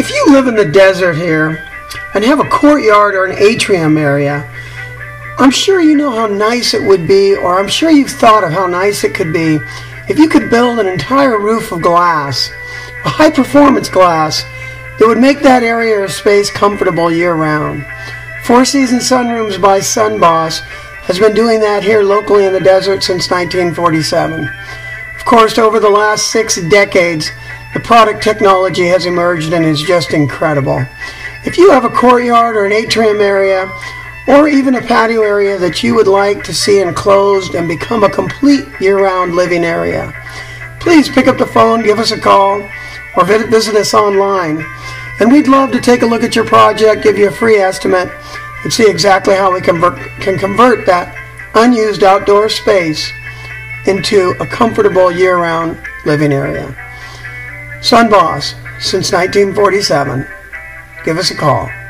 If you live in the desert here and have a courtyard or an atrium area, I'm sure you know how nice it would be, or I'm sure you've thought of how nice it could be if you could build an entire roof of glass, a high-performance glass that would make that area or space comfortable year-round. Four Seasons SunRooms by SunBoss has been doing that here locally in the desert since 1947. Of course, over the last 6 decades, the product technology has emerged and is just incredible. If you have a courtyard or an atrium area, or even a patio area that you would like to see enclosed and become a complete year-round living area, please pick up the phone, give us a call, or visit us online. And we'd love to take a look at your project, give you a free estimate, and see exactly how we can convert that unused outdoor space into a comfortable year-round living area. SunBoss, since 1947. Give us a call.